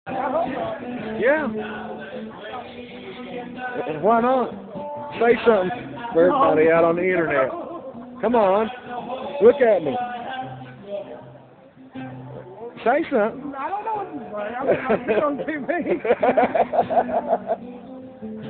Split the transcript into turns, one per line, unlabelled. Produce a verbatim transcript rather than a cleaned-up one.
Yeah. And why not? Say something for everybody out on the internet. Come on. Look at me. Say something.
I don't know what to say. I'm, I'm on T V.